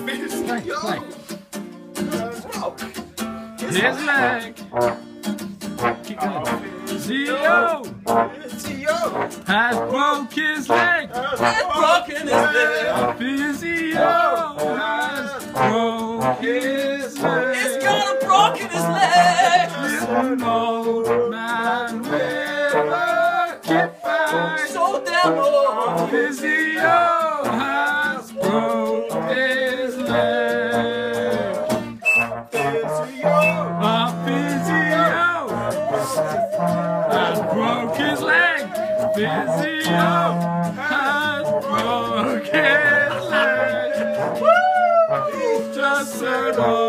His leg. Keep going. Physio has broke his leg. Physio has broke his leg. He's got a broken his leg. An old man with a kip-bag. So damn old. Physio has broke his leg. A physio has broke his leg. Physio has broke his leg. He's just an old